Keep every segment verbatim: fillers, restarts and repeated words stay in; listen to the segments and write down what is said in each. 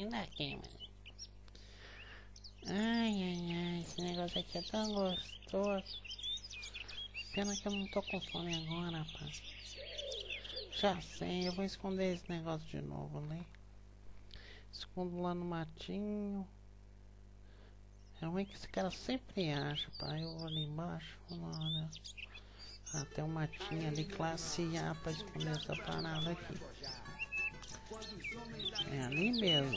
Me dá aqui, mano. Ai, ai, ai, esse negócio aqui é tão gostoso. Pena que eu não tô com fome agora, rapaz. Já sei, eu vou esconder esse negócio de novo ali. Escondo lá no matinho. É ruim que esse cara sempre acha, pá. Eu vou ali embaixo, olha. Ah, tem um matinho ali, classe A, pra esconder essa parada aqui. É ali mesmo.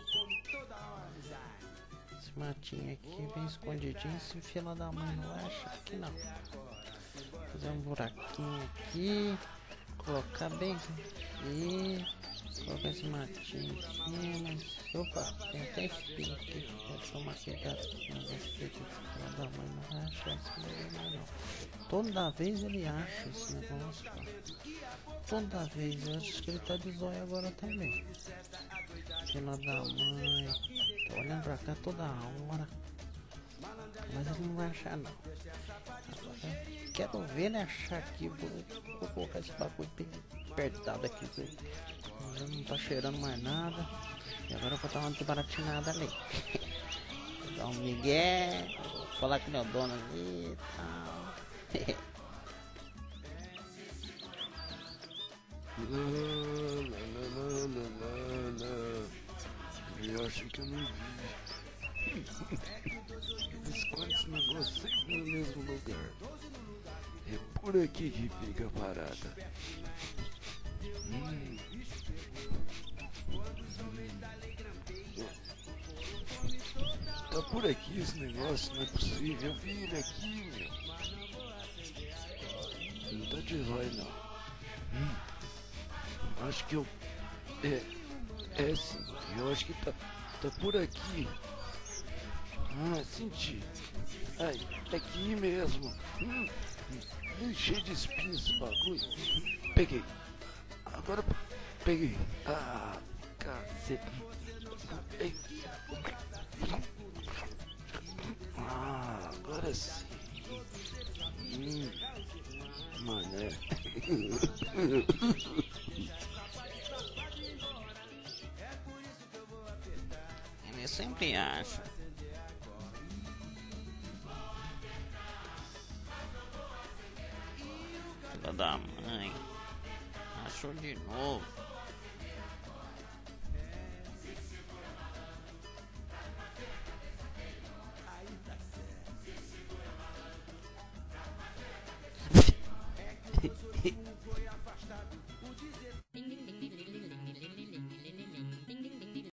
Esse matinho aqui, bem escondidinho. Se fila da mãe não acha, aqui não. Fazer um buraquinho aqui. Colocar bem aqui. Colocar esse matinho aqui, mas... Opa, tem até espinho aqui. Vou tomar cuidado com esse negócio aqui. Fila da mãe não vai achar esse negócio não. Toda vez ele acha esse negócio, pá. Toda vez, eu acho que ele tá de zóio agora também. Fila da mãe. Tô olhando pra cá toda hora. Mas ele não vai achar não. Agora, quero ver ele achar aqui. Vou, vou colocar esse bagulho bem apertado aqui. Já não tá cheirando mais nada. E agora eu vou dar uma desbaratinada ali. Vou dar um migué. Vou falar que meu dono ali e tal. Eu acho que eu não vi. Esconde esse negócio sempre no mesmo lugar. É por aqui que fica a parada. Hum. Tá por aqui esse negócio, não é possível. Eu vi ele aqui, meu. Não tá de zóio, não. Hum. Acho que eu... É... É sim. Eu acho que tá... Tá por aqui. Ah, senti. Ai, é aqui mesmo. Hum. Hum. Cheio de espinhos esse bagulho. Peguei. Agora... Peguei. Ah, caceta. Ei. Ah, agora sim. Hum. Mané. Ele sempre acha. Filha da mãe. Achou de novo.